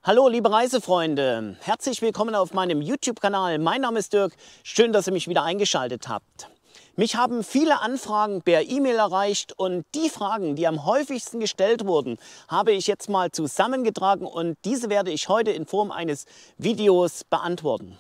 Hallo liebe Reisefreunde, herzlich willkommen auf meinem YouTube-Kanal. Mein Name ist Dirk, schön, dass ihr mich wieder eingeschaltet habt. Mich haben viele Anfragen per E-Mail erreicht und die Fragen, die am häufigsten gestellt wurden, habe ich jetzt mal zusammengetragen und diese werde ich heute in Form eines Videos beantworten.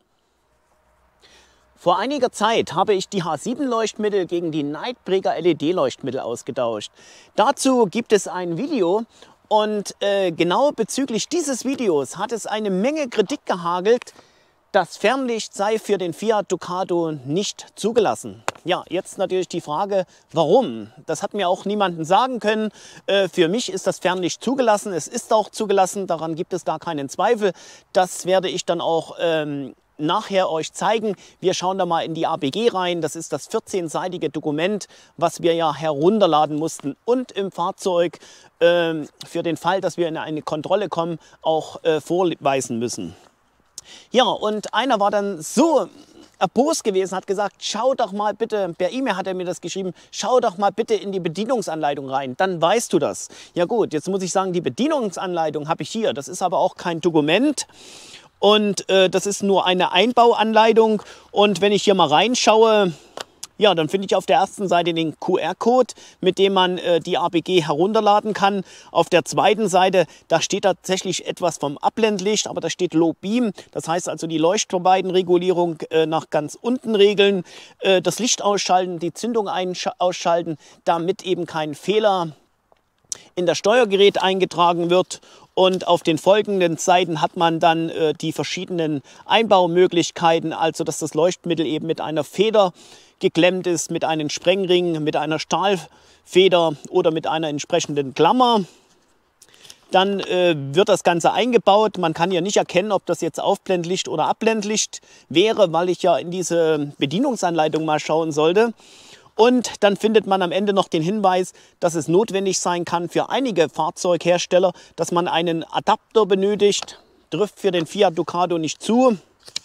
Vor einiger Zeit habe ich die H7-Leuchtmittel gegen die Nightbreaker LED-Leuchtmittel ausgetauscht. Dazu gibt es ein Video. Und genau bezüglich dieses Videos hat es eine Menge Kritik gehagelt, das Fernlicht sei für den Fiat Ducato nicht zugelassen. Ja, jetzt natürlich die Frage, warum? Das hat mir auch niemanden sagen können. Für mich ist das Fernlicht zugelassen, es ist auch zugelassen, daran gibt es gar keinen Zweifel. Das werde ich dann auch nachher euch zeigen. Wir schauen da mal in die APG rein. Das ist das 14-seitige Dokument, was wir ja herunterladen mussten und im Fahrzeug für den Fall, dass wir in eine Kontrolle kommen, auch vorweisen müssen. Ja, und einer war dann so erbost gewesen, hat gesagt, schau doch mal bitte, per E-Mail hat er mir das geschrieben, schau doch mal bitte in die Bedienungsanleitung rein, dann weißt du das. Ja gut, jetzt muss ich sagen, die Bedienungsanleitung habe ich hier. Das ist aber auch kein Dokument. Und das ist nur eine Einbauanleitung. Und wenn ich hier mal reinschaue, ja, dann finde ich auf der ersten Seite den QR-Code, mit dem man die APG herunterladen kann. Auf der zweiten Seite, da steht tatsächlich etwas vom Abblendlicht, aber da steht Low Beam. Das heißt also die Leuchtturbidenregulierung nach ganz unten regeln, das Licht ausschalten, die Zündung ausschalten, damit eben kein Fehler in das Steuergerät eingetragen wird. Und auf den folgenden Seiten hat man dann die verschiedenen Einbaumöglichkeiten, also dass das Leuchtmittel eben mit einer Feder geklemmt ist, mit einem Sprengring, mit einer Stahlfeder oder mit einer entsprechenden Klammer. Dann wird das Ganze eingebaut. Man kann ja nicht erkennen, ob das jetzt Aufblendlicht oder Abblendlicht wäre, weil ich ja in diese Bedienungsanleitung mal schauen sollte. Und dann findet man am Ende noch den Hinweis, dass es notwendig sein kann für einige Fahrzeughersteller, dass man einen Adapter benötigt. Trifft für den Fiat Ducato nicht zu.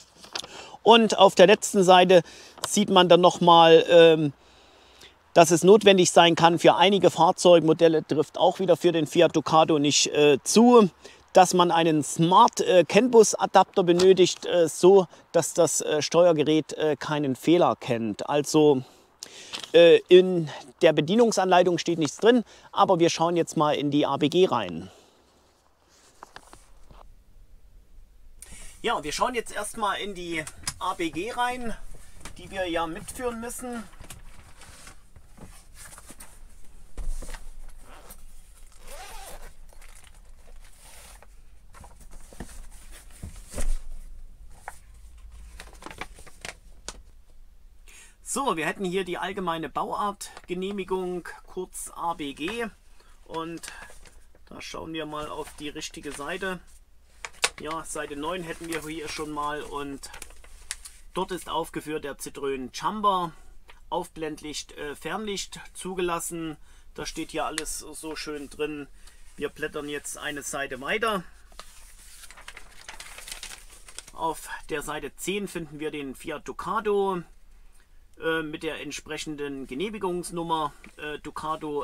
Und auf der letzten Seite sieht man dann nochmal, dass es notwendig sein kann für einige Fahrzeugmodelle, trifft auch wieder für den Fiat Ducato nicht zu, dass man einen Smart CAN Bus Adapter benötigt, so dass das Steuergerät keinen Fehler kennt. Also in der Bedienungsanleitung steht nichts drin, aber wir schauen jetzt mal in die APG rein. Ja, wir schauen jetzt erstmal in die APG rein, die wir ja mitführen müssen. So, wir hätten hier die allgemeine Bauartgenehmigung, kurz ABG. Und da schauen wir mal auf die richtige Seite. Ja, Seite 9 hätten wir hier schon mal und dort ist aufgeführt der Citroën Jumper, Aufblendlicht, Fernlicht zugelassen. Da steht hier alles so schön drin. Wir blättern jetzt eine Seite weiter. Auf der Seite 10 finden wir den Fiat Ducato mit der entsprechenden Genehmigungsnummer Ducato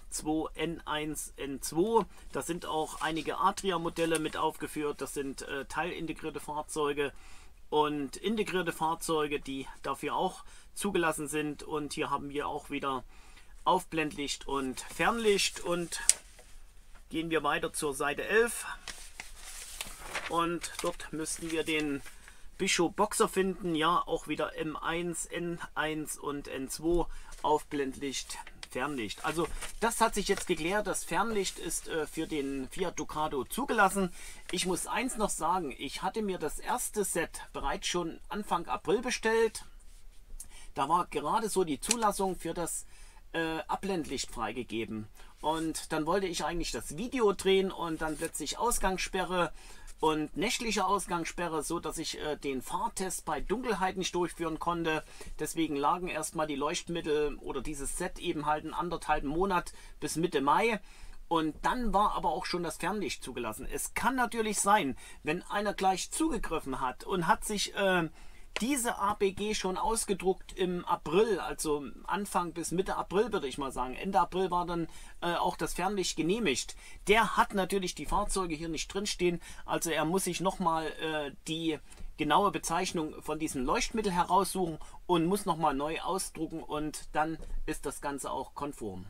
M2N1N2. Da sind auch einige Adria-Modelle mit aufgeführt. Das sind teilintegrierte Fahrzeuge und integrierte Fahrzeuge, die dafür auch zugelassen sind. Und hier haben wir auch wieder Aufblendlicht und Fernlicht. Und gehen wir weiter zur Seite 11. Und dort müssten wir den Bischof Boxer finden, ja, auch wieder M1, N1 und N2, Aufblendlicht, Fernlicht. Also das hat sich jetzt geklärt, das Fernlicht ist für den Fiat Ducato zugelassen. Ich muss eins noch sagen, ich hatte mir das erste Set bereits schon Anfang April bestellt. Da war gerade so die Zulassung für das Abblendlicht freigegeben. Und dann wollte ich eigentlich das Video drehen und dann plötzlich Ausgangssperre und nächtliche Ausgangssperre, so dass ich den Fahrtest bei Dunkelheit nicht durchführen konnte. Deswegen lagen erstmal die Leuchtmittel oder dieses Set eben halt einen anderthalben Monat bis Mitte Mai. Und dann war aber auch schon das Fernlicht zugelassen. Es kann natürlich sein, wenn einer gleich zugegriffen hat und hat sich diese APG schon ausgedruckt im April, also Anfang bis Mitte April würde ich mal sagen. Ende April war dann auch das Fernlicht genehmigt. Der hat natürlich die Fahrzeuge hier nicht drin stehen, also er muss sich nochmal die genaue Bezeichnung von diesem Leuchtmittel heraussuchen und muss nochmal neu ausdrucken und dann ist das Ganze auch konform.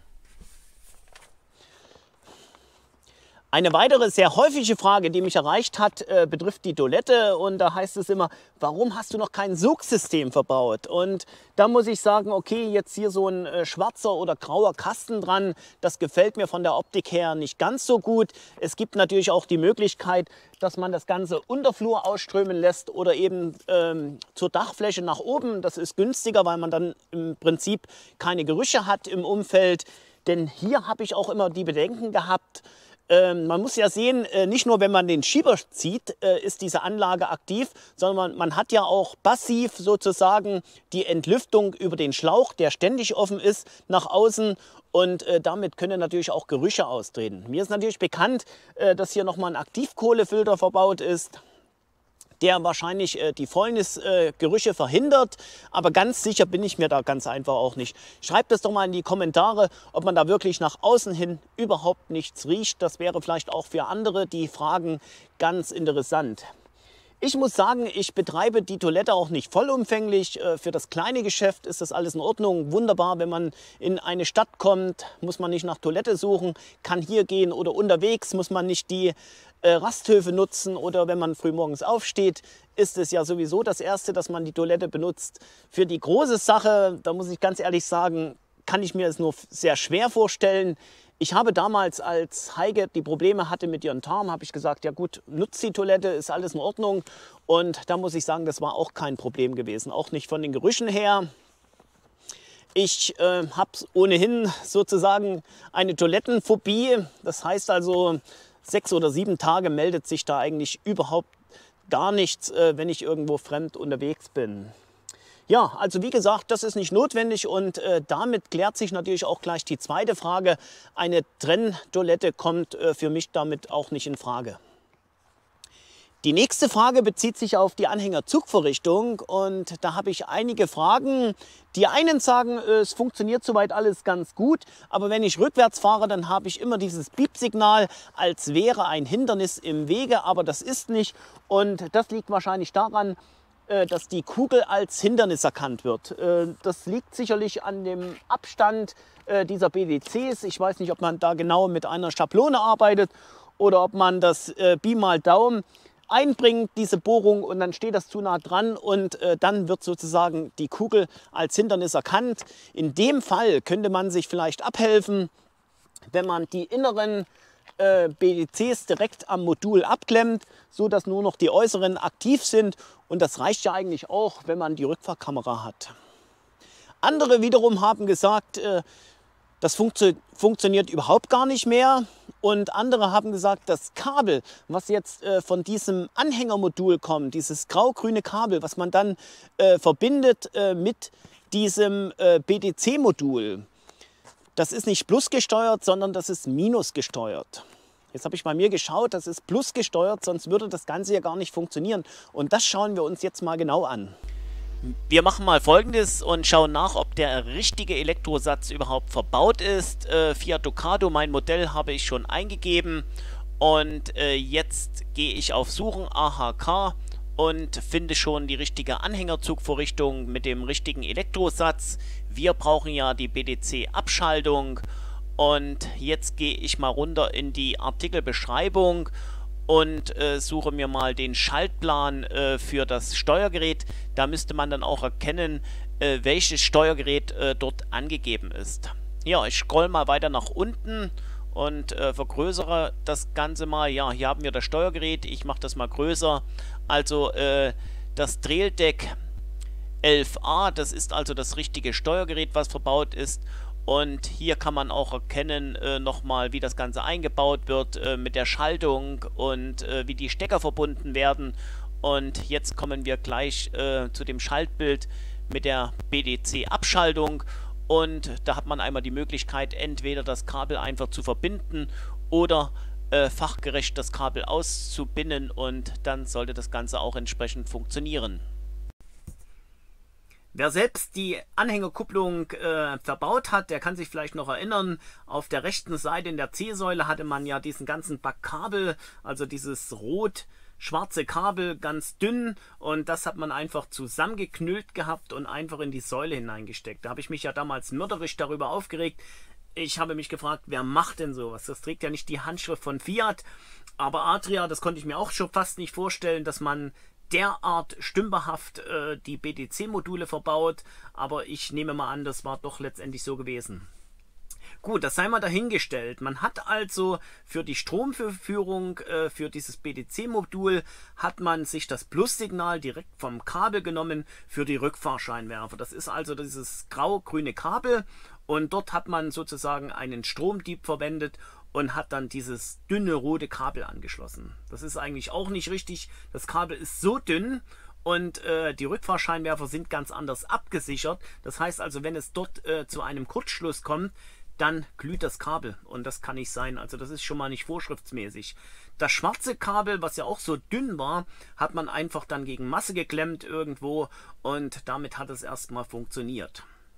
Eine weitere sehr häufige Frage, die mich erreicht hat, betrifft die Toilette und da heißt es immer, warum hast du noch kein Sugsystem verbaut? Und da muss ich sagen, okay, jetzt hier so ein schwarzer oder grauer Kasten dran, das gefällt mir von der Optik her nicht ganz so gut. Es gibt natürlich auch die Möglichkeit, dass man das Ganze Unterflur ausströmen lässt oder eben zur Dachfläche nach oben. Das ist günstiger, weil man dann im Prinzip keine Gerüche hat im Umfeld. Denn hier habe ich auch immer die Bedenken gehabt, man muss ja sehen, nicht nur wenn man den Schieber zieht, ist diese Anlage aktiv, sondern man hat ja auch passiv sozusagen die Entlüftung über den Schlauch, der ständig offen ist, nach außen und damit können natürlich auch Gerüche austreten. Mir ist natürlich bekannt, dass hier nochmal ein Aktivkohlefilter verbaut ist, der wahrscheinlich die Fäulnisgerüche verhindert, aber ganz sicher bin ich mir da ganz einfach auch nicht. Schreibt es doch mal in die Kommentare, ob man da wirklich nach außen hin überhaupt nichts riecht. Das wäre vielleicht auch für andere, die fragen, ganz interessant. Ich muss sagen, ich betreibe die Toilette auch nicht vollumfänglich. Für das kleine Geschäft ist das alles in Ordnung. Wunderbar, wenn man in eine Stadt kommt, muss man nicht nach Toilette suchen, kann hier gehen oder unterwegs muss man nicht die Rasthöfe nutzen oder wenn man früh morgens aufsteht, ist es ja sowieso das Erste, dass man die Toilette benutzt. Für die große Sache, da muss ich ganz ehrlich sagen, kann ich mir es nur sehr schwer vorstellen. Ich habe damals, als Heike die Probleme hatte mit ihren Darm, habe ich gesagt, ja gut, nutzt die Toilette, ist alles in Ordnung. Und da muss ich sagen, das war auch kein Problem gewesen, auch nicht von den Gerüchen her. Ich habe ohnehin sozusagen eine Toilettenphobie, das heißt also 6 oder 7 Tage meldet sich da eigentlich überhaupt gar nichts, wenn ich irgendwo fremd unterwegs bin. Ja, also wie gesagt, das ist nicht notwendig und damit klärt sich natürlich auch gleich die zweite Frage. Eine Trenntoilette kommt für mich damit auch nicht in Frage. Die nächste Frage bezieht sich auf die Anhängerzugvorrichtung und da habe ich einige Fragen. Die einen sagen, es funktioniert soweit alles ganz gut, aber wenn ich rückwärts fahre, dann habe ich immer dieses Piepsignal, als wäre ein Hindernis im Wege, aber das ist nicht und das liegt wahrscheinlich daran, dass die Kugel als Hindernis erkannt wird. Das liegt sicherlich an dem Abstand dieser BDCs. Ich weiß nicht, ob man da genau mit einer Schablone arbeitet oder ob man das Pi mal Daumen einbringt, diese Bohrung, und dann steht das zu nah dran und dann wird sozusagen die Kugel als Hindernis erkannt. In dem Fall könnte man sich vielleicht abhelfen, wenn man die inneren BDCs direkt am Modul abklemmt, so dass nur noch die äußeren aktiv sind und das reicht ja eigentlich auch, wenn man die Rückfahrkamera hat. Andere wiederum haben gesagt, das funktioniert überhaupt gar nicht mehr und andere haben gesagt, das Kabel, was jetzt von diesem Anhängermodul kommt, dieses grau-grüne Kabel, was man dann verbindet mit diesem BDC-Modul, das ist nicht plus gesteuert, sondern das ist minus gesteuert. Jetzt habe ich bei mir geschaut, das ist plus gesteuert, sonst würde das Ganze ja gar nicht funktionieren. Und das schauen wir uns jetzt mal genau an. Wir machen mal Folgendes und schauen nach, ob der richtige Elektrosatz überhaupt verbaut ist. Fiat Ducato, mein Modell, habe ich schon eingegeben. Und jetzt gehe ich auf Suchen, AHK, und finde schon die richtige Anhängerzugvorrichtung mit dem richtigen Elektrosatz. Wir brauchen ja die BDC-Abschaltung und jetzt gehe ich mal runter in die Artikelbeschreibung und suche mir mal den Schaltplan für das Steuergerät. Da müsste man dann auch erkennen, welches Steuergerät dort angegeben ist. Ja, ich scroll mal weiter nach unten und vergrößere das Ganze mal. Ja, hier haben wir das Steuergerät. Ich mache das mal größer. Also das Drehldeck 11A, das ist also das richtige Steuergerät, was verbaut ist. Und hier kann man auch erkennen nochmal, wie das Ganze eingebaut wird mit der Schaltung und wie die Stecker verbunden werden. Und jetzt kommen wir gleich zu dem Schaltbild mit der BDC-Abschaltung. Und da hat man einmal die Möglichkeit, entweder das Kabel einfach zu verbinden oder fachgerecht das Kabel auszubinden und dann sollte das Ganze auch entsprechend funktionieren. Wer selbst die Anhängerkupplung verbaut hat, der kann sich vielleicht noch erinnern, auf der rechten Seite in der C-Säule hatte man ja diesen ganzen Backkabel, also dieses rot-schwarze Kabel, ganz dünn, und das hat man einfach zusammengeknüllt gehabt und einfach in die Säule hineingesteckt. Da habe ich mich ja damals mörderisch darüber aufgeregt. Ich habe mich gefragt, wer macht denn sowas? Das trägt ja nicht die Handschrift von Fiat, aber Adria, das konnte ich mir auch schon fast nicht vorstellen, dass man derart stümperhaft die BTC-Module verbaut, aber ich nehme mal an, das war doch letztendlich so gewesen. Gut, das sei mal dahingestellt. Man hat also für die Stromverführung für dieses BTC-Modul hat man sich das Plussignal direkt vom Kabel genommen für die Rückfahrscheinwerfer. Das ist also dieses grau-grüne Kabel, und dort hat man sozusagen einen Stromdieb verwendet und hat dann dieses dünne rote Kabel angeschlossen. Das ist eigentlich auch nicht richtig. Das Kabel ist so dünn und die Rückfahrscheinwerfer sind ganz anders abgesichert. Das heißt also, wenn es dort zu einem Kurzschluss kommt, dann glüht das Kabel, und das kann nicht sein. Also das ist schon mal nicht vorschriftsmäßig. Das schwarze Kabel, was ja auch so dünn war, hat man einfach dann gegen Masse geklemmt irgendwo, und damit hat es erstmal funktioniert.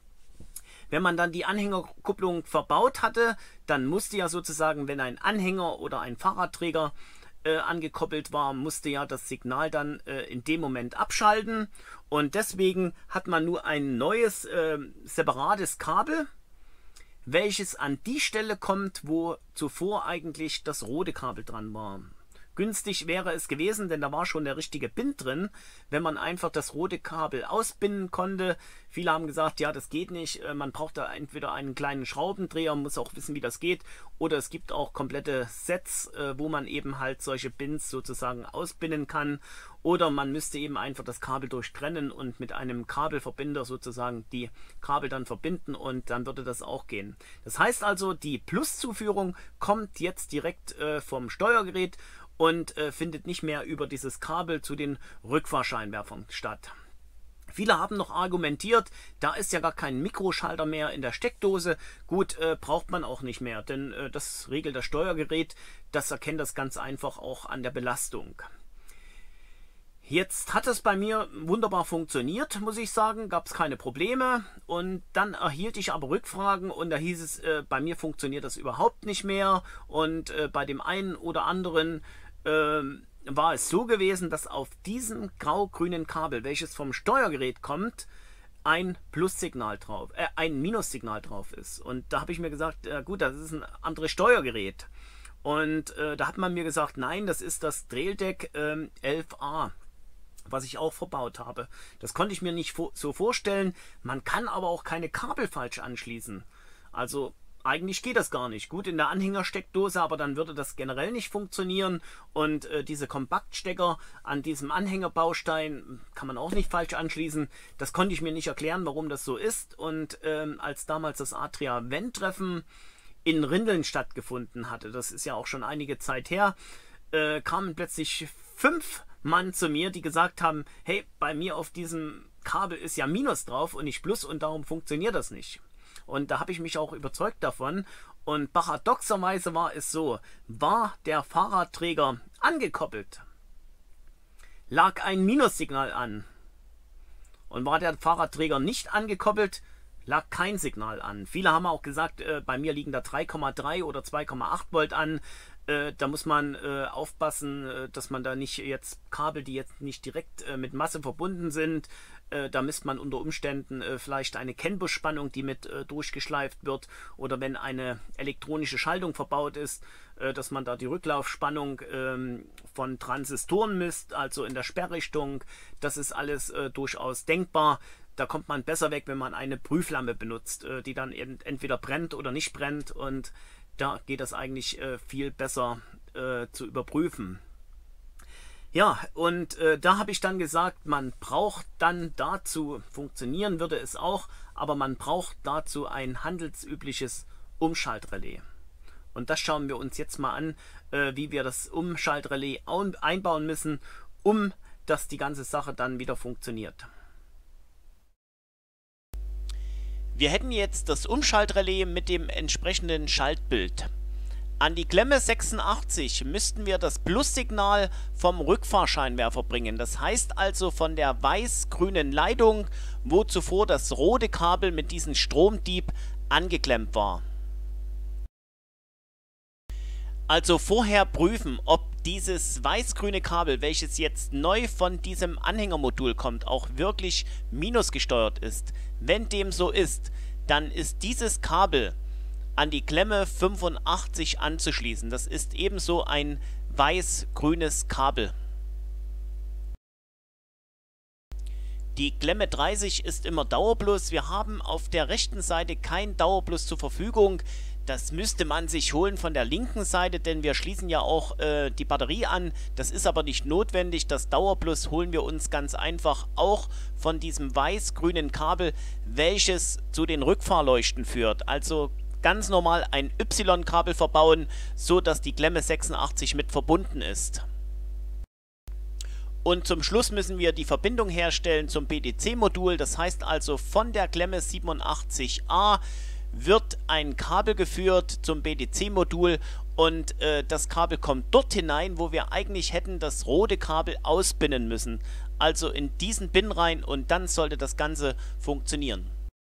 Wenn man dann die Anhängerkupplung verbaut hatte, dann musste ja sozusagen, wenn ein Anhänger oder ein Fahrradträger angekoppelt war, musste ja das Signal dann in dem Moment abschalten, und deswegen hat man nur ein neues separates Kabel, welches an die Stelle kommt, wo zuvor eigentlich das rote Kabel dran war. Günstig wäre es gewesen, denn da war schon der richtige Bind drin, wenn man einfach das rote Kabel ausbinden konnte. Viele haben gesagt, ja, das geht nicht, man braucht da entweder einen kleinen Schraubendreher, muss auch wissen, wie das geht, oder es gibt auch komplette Sets, wo man eben halt solche Binds sozusagen ausbinden kann, oder man müsste eben einfach das Kabel durchtrennen und mit einem Kabelverbinder sozusagen die Kabel dann verbinden, und dann würde das auch gehen. Das heißt also, die Pluszuführung kommt jetzt direkt vom Steuergerät und findet nicht mehr über dieses Kabel zu den Rückfahrscheinwerfern statt. Viele haben noch argumentiert, da ist ja gar kein Mikroschalter mehr in der Steckdose. Gut, braucht man auch nicht mehr, denn das regelt das Steuergerät. Das erkennt das ganz einfach auch an der Belastung. Jetzt hat es bei mir wunderbar funktioniert, muss ich sagen, gab es keine Probleme, und dann erhielt ich aber Rückfragen, und da hieß es, bei mir funktioniert das überhaupt nicht mehr, und bei dem einen oder anderen war es so gewesen, dass auf diesem grau-grünen Kabel, welches vom Steuergerät kommt, ein Plussignal drauf, ein Minussignal drauf ist. Und da habe ich mir gesagt, gut, das ist ein anderes Steuergerät. Und da hat man mir gesagt, nein, das ist das Drehldeck 11a, was ich auch verbaut habe. Das konnte ich mir nicht so vorstellen. Man kann aber auch keine Kabel falsch anschließen. Also eigentlich geht das gar nicht. Gut, in der Anhängersteckdose, aber dann würde das generell nicht funktionieren, und diese Kompaktstecker an diesem Anhängerbaustein kann man auch nicht falsch anschließen. Das konnte ich mir nicht erklären, warum das so ist, und als damals das Adria-Wenn-Treffen in Rindeln stattgefunden hatte, das ist ja auch schon einige Zeit her, kamen plötzlich 5 Mann zu mir, die gesagt haben, hey, bei mir auf diesem Kabel ist ja Minus drauf und nicht Plus, und darum funktioniert das nicht. Und da habe ich mich auch überzeugt davon. Und paradoxerweise war es so, war der Fahrradträger angekoppelt, lag ein Minussignal an. Und war der Fahrradträger nicht angekoppelt, lag kein Signal an. Viele haben auch gesagt, bei mir liegen da 3,3 oder 2,8 Volt an. Da muss man aufpassen, dass man da nicht jetzt Kabel, die jetzt nicht direkt mit Masse verbunden sind, da misst man unter Umständen vielleicht eine CAN-Bus-Spannung, die mit durchgeschleift wird, oder wenn eine elektronische Schaltung verbaut ist, dass man da die Rücklaufspannung von Transistoren misst, also in der Sperrrichtung. Das ist alles durchaus denkbar. Da kommt man besser weg, wenn man eine Prüflampe benutzt, die dann entweder brennt oder nicht brennt, und da geht das eigentlich viel besser zu überprüfen. Ja, und da habe ich dann gesagt, man braucht dann dazu, funktionieren würde es auch, aber man braucht dazu ein handelsübliches Umschaltrelais. Und das schauen wir uns jetzt mal an, wie wir das Umschaltrelais einbauen müssen, dass die ganze Sache dann wieder funktioniert. Wir hätten jetzt das Umschaltrelais mit dem entsprechenden Schaltbild. An die Klemme 86 müssten wir das Plussignal vom Rückfahrscheinwerfer bringen. Das heißt also von der weiß-grünen Leitung, wo zuvor das rote Kabel mit diesem Stromdieb angeklemmt war. Also vorher prüfen, ob dieses weiß-grüne Kabel, welches jetzt neu von diesem Anhängermodul kommt, auch wirklich minusgesteuert ist. Wenn dem so ist, dann ist dieses Kabel an die Klemme 85 anzuschließen. Das ist ebenso ein weiß-grünes Kabel. Die Klemme 30 ist immer Dauerplus. Wir haben auf der rechten Seite kein Dauerplus zur Verfügung. Das müsste man sich holen von der linken Seite, denn wir schließen ja auch die Batterie an. Das ist aber nicht notwendig. Das Dauerplus holen wir uns ganz einfach auch von diesem weiß-grünen Kabel, welches zu den Rückfahrleuchten führt. Also ganz normal ein Y-Kabel verbauen, so dass die Klemme 86 mit verbunden ist. Und zum Schluss müssen wir die Verbindung herstellen zum BDC-Modul. Das heißt also, von der Klemme 87a wird ein Kabel geführt zum BDC-Modul und das Kabel kommt dort hinein, wo wir eigentlich hätten das rote Kabel ausbinden müssen. Also in diesen Bin rein, und dann sollte das Ganze funktionieren.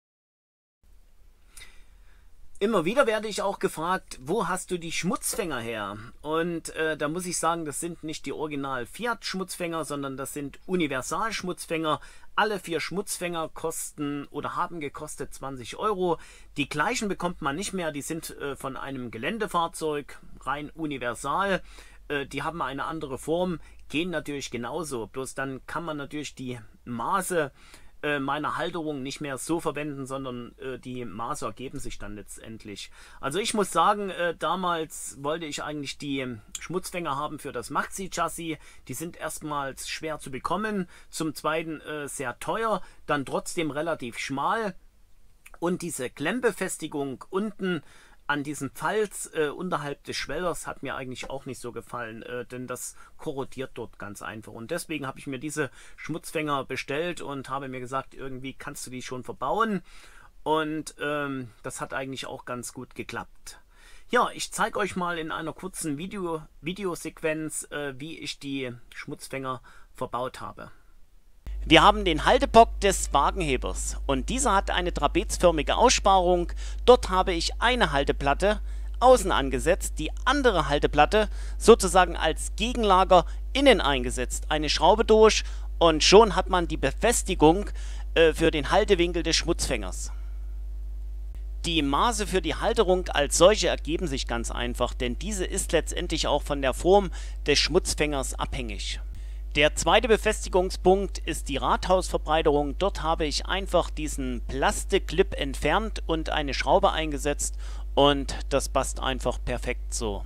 Immer wieder werde ich auch gefragt, wo hast du die Schmutzfänger her? Und da muss ich sagen, das sind nicht die Original Fiat Schmutzfänger, sondern das sind Universal Schmutzfänger. Alle 4 Schmutzfänger kosten oder haben gekostet 20 Euro. Die gleichen bekommt man nicht mehr, die sind von einem Geländefahrzeug, rein universal. Die haben eine andere Form, gehen natürlich genauso. Bloß dann kann man natürlich die Maße meiner Halterung nicht mehr so verwenden, sondern die Maße ergeben sich dann letztendlich. Also ich muss sagen, damals wollte ich eigentlich die Schmutzfänger haben für das Maxi-Chassis. Die sind erstmals schwer zu bekommen, zum Zweiten sehr teuer, dann trotzdem relativ schmal. Und diese Klemmbefestigung unten an diesem Falz unterhalb des Schwellers hat mir eigentlich auch nicht so gefallen, denn das korrodiert dort ganz einfach. Und deswegen habe ich mir diese Schmutzfänger bestellt und habe mir gesagt, irgendwie kannst du die schon verbauen. Und das hat eigentlich auch ganz gut geklappt. Ja, ich zeige euch mal in einer kurzen Videosequenz, wie ich die Schmutzfänger verbaut habe. Wir haben den Haltebock des Wagenhebers und dieser hat eine trapezförmige Aussparung. Dort habe ich eine Halteplatte außen angesetzt, die andere Halteplatte sozusagen als Gegenlager innen eingesetzt. Eine Schraube durch und schon hat man die Befestigung für den Haltewinkel des Schmutzfängers. Die Maße für die Halterung als solche ergeben sich ganz einfach, denn diese ist letztendlich auch von der Form des Schmutzfängers abhängig. Der zweite Befestigungspunkt ist die Rathausverbreiterung. Dort habe ich einfach diesen Plastikclip entfernt und eine Schraube eingesetzt und das passt einfach perfekt so.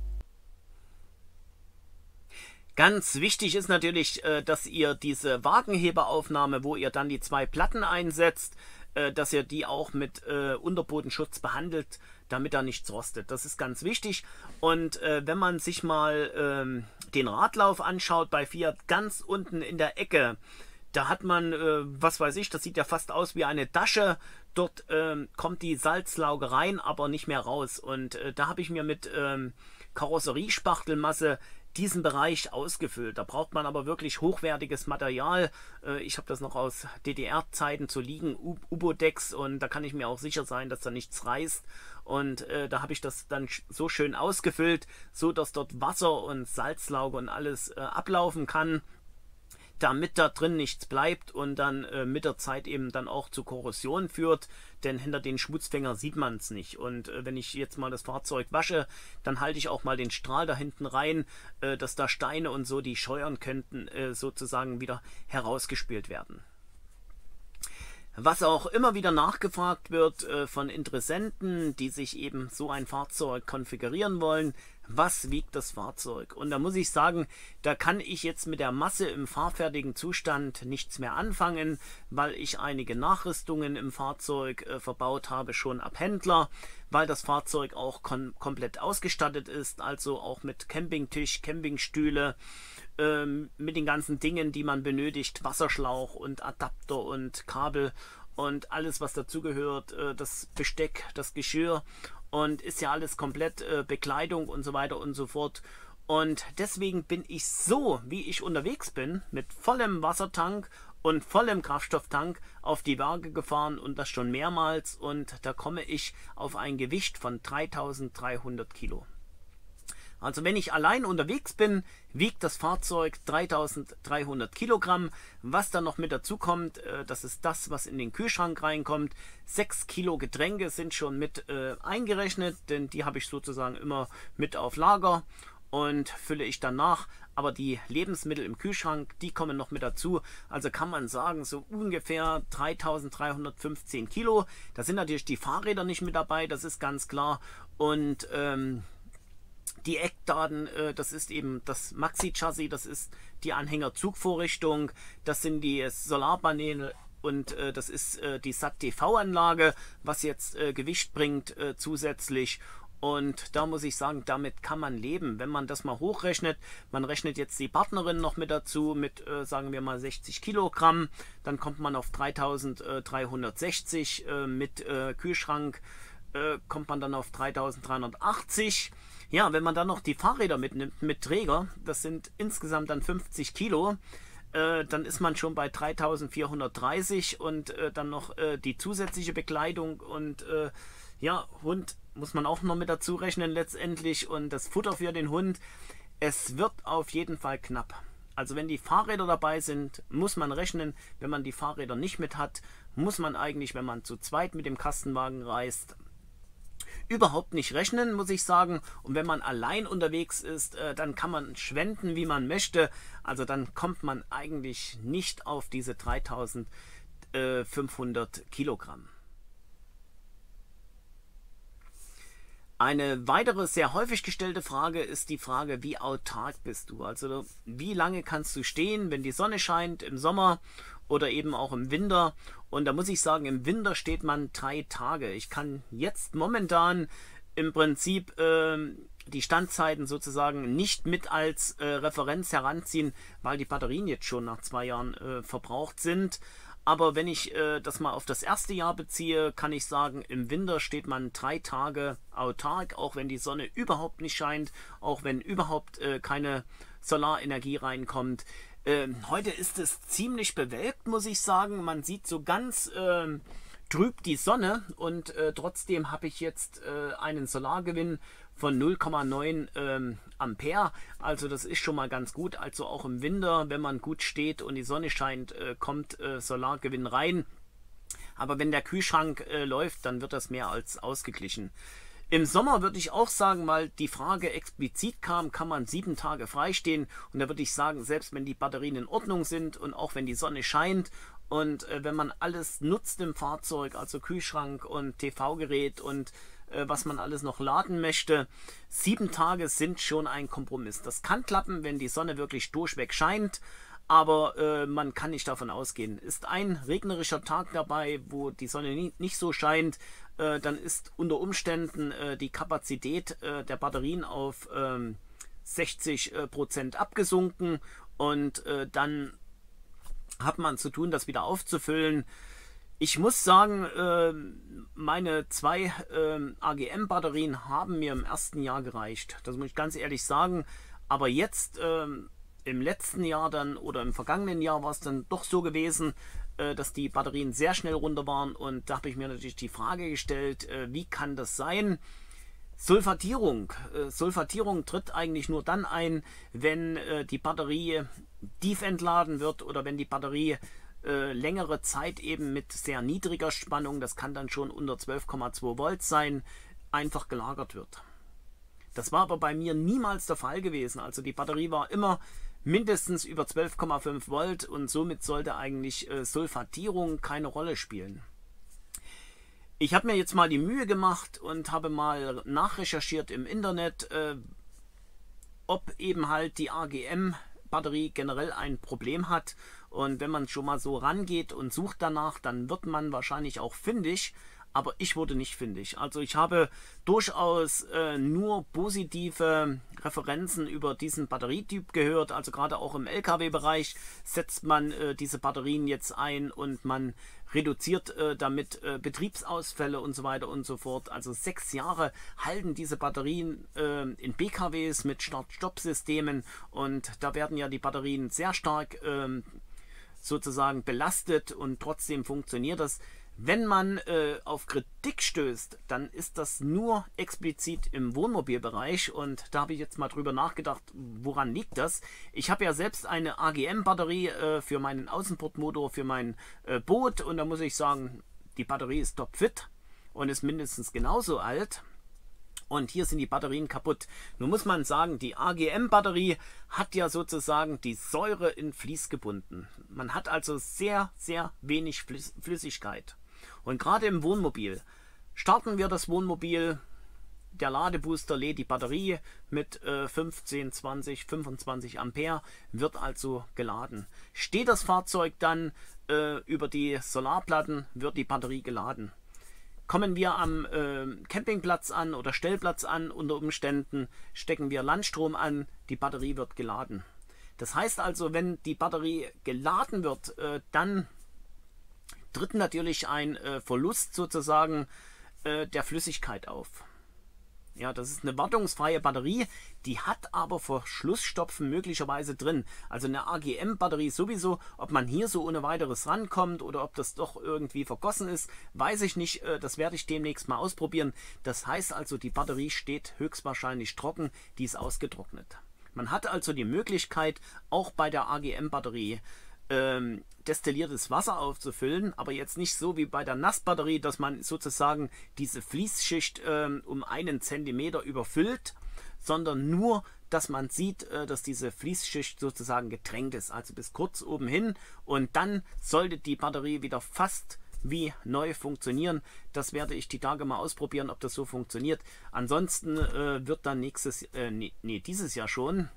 Ganz wichtig ist natürlich, dass ihr diese Wagenheberaufnahme, wo ihr dann die 2 Platten einsetzt, dass ihr die auch mit Unterbodenschutz behandelt, damit da nichts rostet. Das ist ganz wichtig. Und wenn man sich mal den Radlauf anschaut bei Fiat, ganz unten in der Ecke, da hat man, was weiß ich, das sieht ja fast aus wie eine Tasche. Dort kommt die Salzlauge rein, aber nicht mehr raus. Und da habe ich mir mit Karosseriespachtelmasse diesen Bereich ausgefüllt. Da braucht man aber wirklich hochwertiges Material. Ich habe das noch aus DDR-Zeiten zu liegen, Ubodex, und da kann ich mir auch sicher sein, dass da nichts reißt. Und da habe ich das dann so schön ausgefüllt, so dass dort Wasser und Salzlauge und alles ablaufen kann, damit da drin nichts bleibt und dann mit der Zeit eben dann auch zu Korrosion führt, denn hinter den Schmutzfänger sieht man es nicht. Und wenn ich jetzt mal das Fahrzeug wasche, dann halte ich auch mal den Strahl da hinten rein, dass da Steine und so, die scheuern könnten, sozusagen wieder herausgespült werden. Was auch immer wieder nachgefragt wird von Interessenten, die sich eben so ein Fahrzeug konfigurieren wollen: Was wiegt das Fahrzeug? Und da muss ich sagen, da kann ich jetzt mit der Masse im fahrfertigen Zustand nichts mehr anfangen, weil ich einige Nachrüstungen im Fahrzeug verbaut habe, schon ab Händler, weil das Fahrzeug auch komplett ausgestattet ist, also auch mit Campingtisch, Campingstühle, mit den ganzen Dingen, die man benötigt, Wasserschlauch und Adapter und Kabel und alles, was dazugehört, das Besteck, das Geschirr und ist ja alles komplett Bekleidung und so weiter und so fort. Und deswegen bin ich so, wie ich unterwegs bin, mit vollem Wassertank und vollem Kraftstofftank auf die Waage gefahren und das schon mehrmals, und da komme ich auf ein Gewicht von 3300 Kilo. Also wenn ich allein unterwegs bin, wiegt das Fahrzeug 3300 Kilogramm. Was dann noch mit dazu kommt, das ist das, was in den Kühlschrank reinkommt. 6 Kilo Getränke sind schon mit eingerechnet, denn die habe ich sozusagen immer mit auf Lager und fülle ich dann nach. Aber die Lebensmittel im Kühlschrank, die kommen noch mit dazu. Also kann man sagen, so ungefähr 3315 Kilo. Da sind natürlich die Fahrräder nicht mit dabei, das ist ganz klar. Und die Eckdaten, das ist eben das Maxi-Chassis, das ist die Anhängerzugvorrichtung, das sind die Solarpaneele und das ist die SAT-TV-Anlage, was jetzt Gewicht bringt zusätzlich. Und da muss ich sagen, damit kann man leben, wenn man das mal hochrechnet. Man rechnet jetzt die Partnerin noch mit dazu, mit sagen wir mal 60 Kilogramm. Dann kommt man auf 3360, mit Kühlschrank kommt man dann auf 3380. Ja, wenn man dann noch die Fahrräder mitnimmt mit Träger, das sind insgesamt dann 50 Kilo, dann ist man schon bei 3430 und dann noch die zusätzliche Bekleidung und ja, Hund muss man auch noch mit dazu rechnen letztendlich und das Futter für den Hund. Es wird auf jeden Fall knapp. Also wenn die Fahrräder dabei sind, muss man rechnen. Wenn man die Fahrräder nicht mit hat, muss man eigentlich, wenn man zu zweit mit dem Kastenwagen reist, überhaupt nicht rechnen, muss ich sagen. Und wenn man allein unterwegs ist, dann kann man schwenden, wie man möchte. Also dann kommt man eigentlich nicht auf diese 3500 Kilogramm. Eine weitere sehr häufig gestellte Frage ist die Frage, wie autark bist du? Also wie lange kannst du stehen, wenn die Sonne scheint im Sommer oder eben auch im Winter? Und da muss ich sagen, im Winter steht man 3 Tage. Ich kann jetzt momentan im Prinzip die Standzeiten sozusagen nicht mit als Referenz heranziehen, weil die Batterien jetzt schon nach 2 Jahren verbraucht sind. Aber wenn ich das mal auf das erste Jahr beziehe, kann ich sagen, im Winter steht man 3 Tage autark, auch wenn die Sonne überhaupt nicht scheint, auch wenn überhaupt keine Solarenergie reinkommt. Heute ist es ziemlich bewölkt, muss ich sagen. Man sieht so ganz trüb die Sonne und trotzdem habe ich jetzt einen Solargewinn von 0,9 Ampere. Also das ist schon mal ganz gut. Also auch im Winter, wenn man gut steht und die Sonne scheint, kommt Solargewinn rein. Aber wenn der Kühlschrank läuft, dann wird das mehr als ausgeglichen. Im Sommer würde ich auch sagen, weil die Frage explizit kam, kann man 7 Tage freistehen. Und da würde ich sagen, selbst wenn die Batterien in Ordnung sind und auch wenn die Sonne scheint und wenn man alles nutzt im Fahrzeug, also Kühlschrank und TV-Gerät und was man alles noch laden möchte, 7 Tage sind schon ein Kompromiss. Das kann klappen, wenn die Sonne wirklich durchweg scheint, aber man kann nicht davon ausgehen. Ist ein regnerischer Tag dabei, wo die Sonne nicht so scheint, dann ist unter Umständen die Kapazität der Batterien auf 60% abgesunken und dann hat man zu tun, das wieder aufzufüllen. Ich muss sagen, meine 2 AGM-Batterien haben mir im ersten Jahr gereicht. Das muss ich ganz ehrlich sagen. Aber jetzt im letzten Jahr dann oder im vergangenen Jahr war es dann doch so gewesen, dass die Batterien sehr schnell runter waren. Und da habe ich mir natürlich die Frage gestellt, wie kann das sein? Sulfatierung. Sulfatierung tritt eigentlich nur dann ein, wenn die Batterie tief entladen wird oder wenn die Batterie längere Zeit eben mit sehr niedriger Spannung, das kann dann schon unter 12,2 Volt sein, einfach gelagert wird. Das war aber bei mir niemals der Fall gewesen. Also die Batterie war immer mindestens über 12,5 Volt und somit sollte eigentlich Sulfatierung keine Rolle spielen. Ich habe mir jetzt mal die Mühe gemacht und habe mal nachrecherchiert im Internet, ob eben halt die AGM-Batterie generell ein Problem hat. Und wenn man schon mal so rangeht und sucht danach, dann wird man wahrscheinlich auch fündig. aber ich wurde nicht fündig. Also ich habe durchaus nur positive Referenzen über diesen Batterietyp gehört. Also gerade auch im LKW-Bereich setzt man diese Batterien jetzt ein und man reduziert damit Betriebsausfälle und so weiter und so fort. Also 6 Jahre halten diese Batterien in BKWs mit Start-Stopp-Systemen, und da werden ja die Batterien sehr stark sozusagen belastet, und trotzdem funktioniert das. Wenn man auf Kritik stößt, dann ist das nur explizit im Wohnmobilbereich, und da habe ich jetzt mal drüber nachgedacht, woran liegt das? Ich habe ja selbst eine AGM-Batterie für meinen Außenbordmotor, für mein Boot, und da muss ich sagen, die Batterie ist topfit und ist mindestens genauso alt. Und hier sind die Batterien kaputt. Nun muss man sagen, die AGM-Batterie hat ja sozusagen die Säure in Vlies gebunden. Man hat also sehr, sehr wenig Flüssigkeit. Und gerade im Wohnmobil starten wir das Wohnmobil, der Ladebooster lädt die Batterie mit 15, 20, 25 Ampere, wird also geladen. Steht das Fahrzeug dann über die Solarplatten, wird die Batterie geladen. Kommen wir am Campingplatz an oder Stellplatz an, unter Umständen stecken wir Landstrom an, die Batterie wird geladen. Das heißt also, wenn die Batterie geladen wird, dann tritt natürlich ein Verlust sozusagen der Flüssigkeit auf. Ja, das ist eine wartungsfreie Batterie, die hat aber Verschlussstopfen möglicherweise drin. Also eine AGM-Batterie sowieso, ob man hier so ohne weiteres rankommt oder ob das doch irgendwie vergossen ist, weiß ich nicht. Das werde ich demnächst mal ausprobieren. Das heißt also, die Batterie steht höchstwahrscheinlich trocken, die ist ausgetrocknet. Man hat also die Möglichkeit, auch bei der AGM-Batterie destilliertes Wasser aufzufüllen, aber jetzt nicht so wie bei der Nassbatterie, dass man sozusagen diese Fließschicht um 1 Zentimeter überfüllt, sondern nur, dass man sieht, dass diese Fließschicht sozusagen getränkt ist, also bis kurz oben hin, und dann sollte die Batterie wieder fast wie neu funktionieren. Das werde ich die Tage mal ausprobieren, ob das so funktioniert. Ansonsten wird dann dieses Jahr schon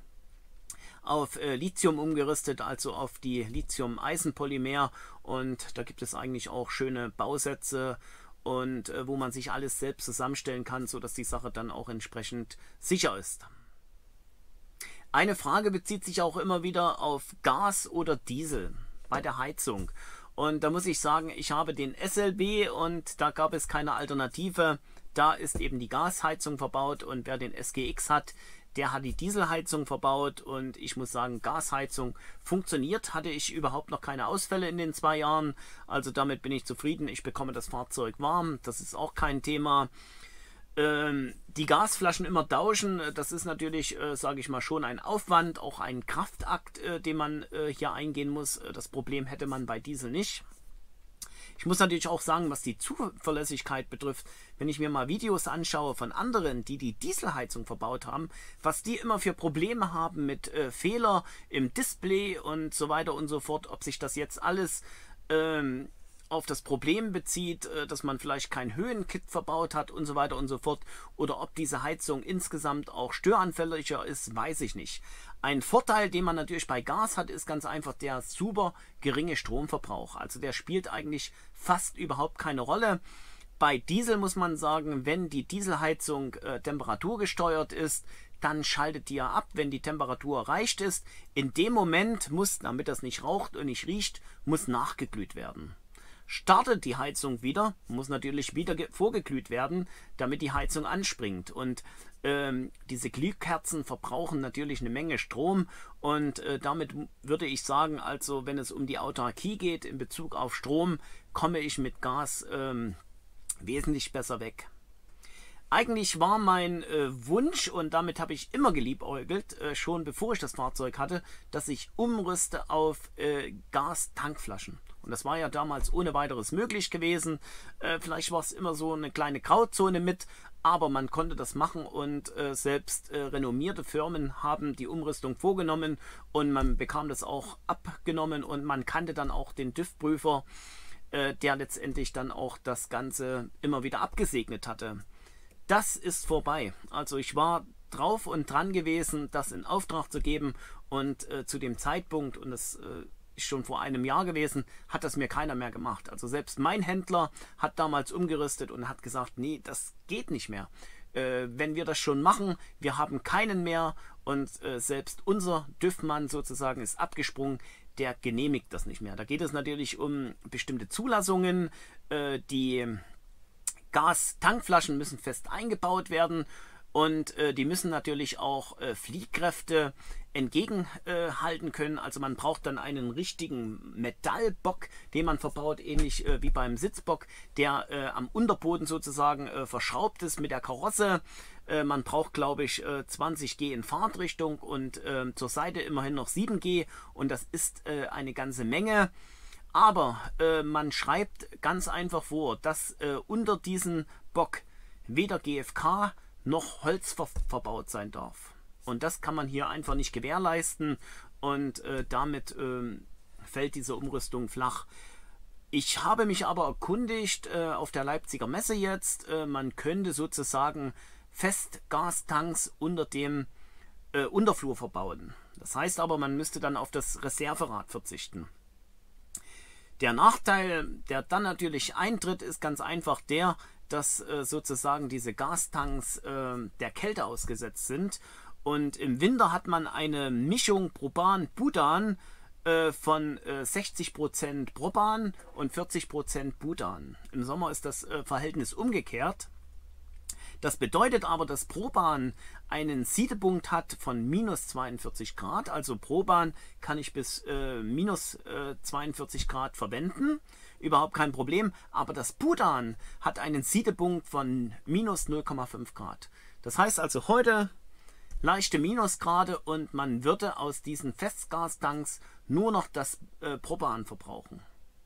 auf Lithium umgerüstet, also auf die Lithium-Eisenpolymer, und da gibt es eigentlich auch schöne Bausätze, und wo man sich alles selbst zusammenstellen kann, sodass die Sache dann auch entsprechend sicher ist. Eine Frage bezieht sich auch immer wieder auf Gas oder Diesel bei der Heizung, und da muss ich sagen, ich habe den SLB und da gab es keine Alternative. Da ist eben die Gasheizung verbaut, und wer den SGX hat, der hat die Dieselheizung verbaut, und ich muss sagen, Gasheizung funktioniert. Hatte ich überhaupt noch keine Ausfälle in den 2 Jahren. Also damit bin ich zufrieden. Ich bekomme das Fahrzeug warm. Das ist auch kein Thema. Die Gasflaschen immer tauschen, das ist natürlich, sage ich mal, schon ein Aufwand, auch ein Kraftakt, den man hier eingehen muss. Das Problem hätte man bei Diesel nicht. Ich muss natürlich auch sagen, was die Zuverlässigkeit betrifft, wenn ich mir mal Videos anschaue von anderen, die die Dieselheizung verbaut haben, was die immer für Probleme haben mit Fehler im Display und so weiter und so fort, ob sich das jetzt alles auf das Problem bezieht, dass man vielleicht kein Höhenkit verbaut hat und so weiter und so fort, oder ob diese Heizung insgesamt auch störanfälliger ist, weiß ich nicht. Ein Vorteil, den man natürlich bei Gas hat, ist ganz einfach der super geringe Stromverbrauch. Also der spielt eigentlich fast überhaupt keine Rolle. Bei Diesel muss man sagen, wenn die Dieselheizung temperaturgesteuert ist, dann schaltet die ja ab, wenn die Temperatur erreicht ist. In dem Moment muss, damit das nicht raucht und nicht riecht, muss nachgeglüht werden. Startet die Heizung wieder, muss natürlich wieder vorgeglüht werden, damit die Heizung anspringt. Und diese Glühkerzen verbrauchen natürlich eine Menge Strom, und damit würde ich sagen, also wenn es um die Autarkie geht in Bezug auf Strom, komme ich mit Gas wesentlich besser weg. Eigentlich war mein Wunsch, und damit habe ich immer geliebäugelt, schon bevor ich das Fahrzeug hatte, dass ich umrüste auf Gastankflaschen. Und das war ja damals ohne weiteres möglich gewesen. Vielleicht war es immer so eine kleine Grauzone mit, aber man konnte das machen, und selbst renommierte Firmen haben die Umrüstung vorgenommen, und man bekam das auch abgenommen, und man kannte dann auch den TÜV-Prüfer, der letztendlich dann auch das Ganze immer wieder abgesegnet hatte. Das ist vorbei. Also ich war drauf und dran gewesen, das in Auftrag zu geben, und zu dem Zeitpunkt, und das ist schon vor einem Jahr gewesen, hat das mir keiner mehr gemacht. Also selbst mein Händler hat damals umgerüstet und hat gesagt, nee, das geht nicht mehr. Wenn wir das schon machen, wir haben keinen mehr und selbst unser TÜV-Mann sozusagen ist abgesprungen, der genehmigt das nicht mehr. Da geht es natürlich um bestimmte Zulassungen, die Gastankflaschen müssen fest eingebaut werden und die müssen natürlich auch Fliehkräfte entgegenhalten können. Also man braucht dann einen richtigen Metallbock, den man verbaut, ähnlich wie beim Sitzbock, der am Unterboden sozusagen verschraubt ist mit der Karosse. Man braucht, glaube ich, 20 G in Fahrtrichtung und zur Seite immerhin noch 7 G und das ist eine ganze Menge. Aber man schreibt ganz einfach vor, dass unter diesen Bock weder GFK noch Holz verbaut sein darf. Und das kann man hier einfach nicht gewährleisten und damit fällt diese Umrüstung flach. Ich habe mich aber erkundigt auf der Leipziger Messe jetzt, man könnte sozusagen Festgastanks unter dem Unterflur verbauen. Das heißt aber, man müsste dann auf das Reserverad verzichten. Der Nachteil, der dann natürlich eintritt, ist ganz einfach der, dass sozusagen diese Gastanks der Kälte ausgesetzt sind. Und im Winter hat man eine Mischung Propan-Butan von 60% Propan und 40% Butan. Im Sommer ist das Verhältnis umgekehrt. Das bedeutet aber, dass Propan einen Siedepunkt hat von minus 42 Grad. Also Propan kann ich bis minus 42 Grad verwenden. Überhaupt kein Problem. Aber das Butan hat einen Siedepunkt von minus 0,5 Grad. Das heißt also heute leichte Minusgrade und man würde aus diesen Festgastanks nur noch das Propan verbrauchen.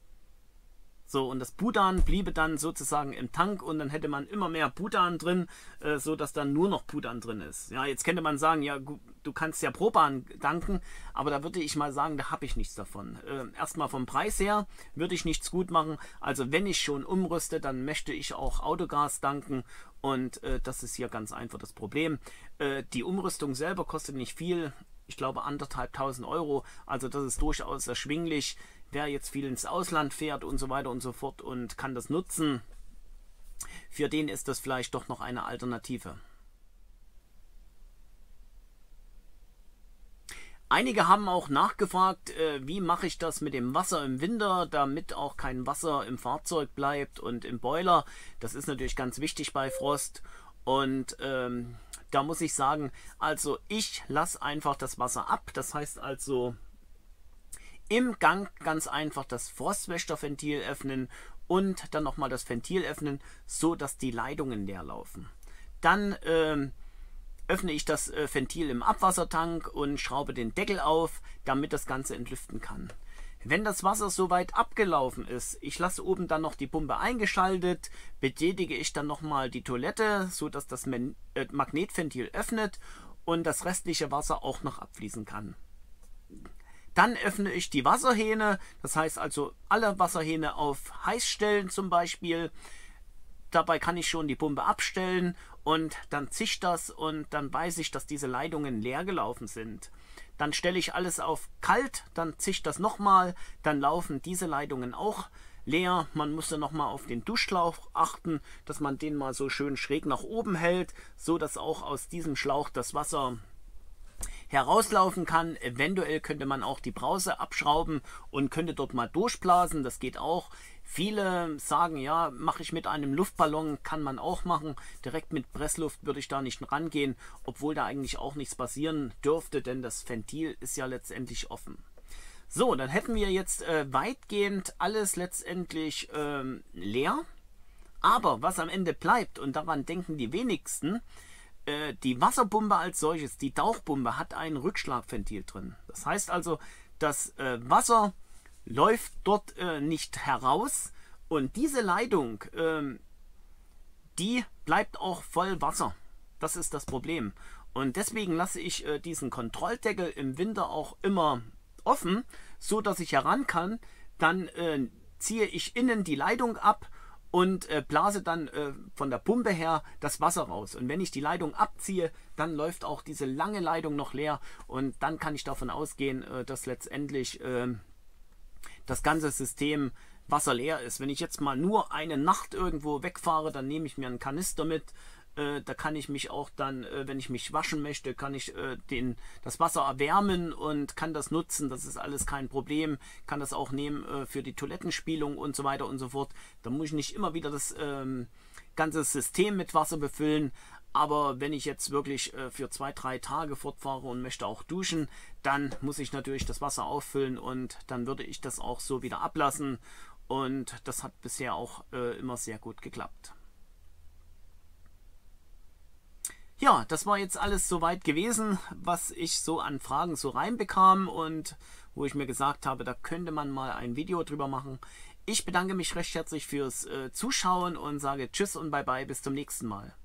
So, und das Butan bliebe dann sozusagen im Tank und dann hätte man immer mehr Butan drin, so dass dann nur noch Butan drin ist. Ja, jetzt könnte man sagen, ja, du kannst ja Propan tanken, aber da würde ich mal sagen, da habe ich nichts davon. Erstmal vom Preis her würde ich nichts gut machen. Also wenn ich schon umrüste, dann möchte ich auch Autogas tanken und das ist hier ganz einfach das Problem. Die Umrüstung selber kostet nicht viel. Ich glaube 1.500 Euro, also das ist durchaus erschwinglich. Wer jetzt viel ins Ausland fährt und so weiter und so fort und kann das nutzen, für den ist das vielleicht doch noch eine Alternative. Einige haben auch nachgefragt, wie mache ich das mit dem Wasser im Winter, damit auch kein Wasser im Fahrzeug bleibt und im Boiler. Das ist natürlich ganz wichtig bei Frost und da muss ich sagen, also ich lasse einfach das Wasser ab. Das heißt also im Gang ganz einfach das Frostwächterventil öffnen und dann nochmal das Ventil öffnen, so dass die Leitungen leer laufen. Dann öffne ich das Ventil im Abwassertank und schraube den Deckel auf, damit das Ganze entlüften kann. Wenn das Wasser soweit abgelaufen ist, ich lasse oben dann noch die Pumpe eingeschaltet, betätige ich dann nochmal die Toilette, so dass das Magnetventil öffnet und das restliche Wasser auch noch abfließen kann. Dann öffne ich die Wasserhähne, das heißt also alle Wasserhähne auf heiß stellen zum Beispiel. Dabei kann ich schon die Pumpe abstellen und dann zischt das und dann weiß ich, dass diese Leitungen leer gelaufen sind. Dann stelle ich alles auf kalt, dann zischt das nochmal, dann laufen diese Leitungen auch leer. Man muss dann nochmal auf den Duschschlauch achten, dass man den mal so schön schräg nach oben hält, so dass auch aus diesem Schlauch das Wasser herauslaufen kann. Eventuell könnte man auch die Brause abschrauben und könnte dort mal durchblasen, das geht auch. Viele sagen, ja, mache ich mit einem Luftballon, kann man auch machen. Direkt mit Pressluft würde ich da nicht rangehen, obwohl da eigentlich auch nichts passieren dürfte, denn das Ventil ist ja letztendlich offen. So, dann hätten wir jetzt weitgehend alles letztendlich leer. Aber was am Ende bleibt, und daran denken die wenigsten, die Wasserpumpe als solches, die Tauchpumpe, hat ein Rückschlagventil drin. Das heißt also, das Wasser läuft dort nicht heraus und diese Leitung, die bleibt auch voll Wasser. Das ist das Problem. Und deswegen lasse ich diesen Kontrolldeckel im Winter auch immer offen, so dass ich heran kann. Dann ziehe ich innen die Leitung ab und blase dann von der Pumpe her das Wasser raus. Und wenn ich die Leitung abziehe, dann läuft auch diese lange Leitung noch leer und dann kann ich davon ausgehen, dass letztendlich das ganze System wasserleer ist. Wenn ich jetzt mal nur eine Nacht irgendwo wegfahre, dann nehme ich mir einen Kanister mit. Da kann ich mich auch dann, wenn ich mich waschen möchte, kann ich das Wasser erwärmen und kann das nutzen. Das ist alles kein Problem. Kann das auch nehmen für die Toilettenspülung und so weiter und so fort. Da muss ich nicht immer wieder das ganze System mit Wasser befüllen. Aber wenn ich jetzt wirklich für 2-3 Tage fortfahre und möchte auch duschen, dann muss ich natürlich das Wasser auffüllen und dann würde ich das auch so wieder ablassen. Und das hat bisher auch immer sehr gut geklappt. Ja, das war jetzt alles soweit gewesen, was ich so an Fragen so reinbekam und wo ich mir gesagt habe, da könnte man mal ein Video drüber machen. Ich bedanke mich recht herzlich fürs Zuschauen und sage Tschüss und Bye Bye, bis zum nächsten Mal.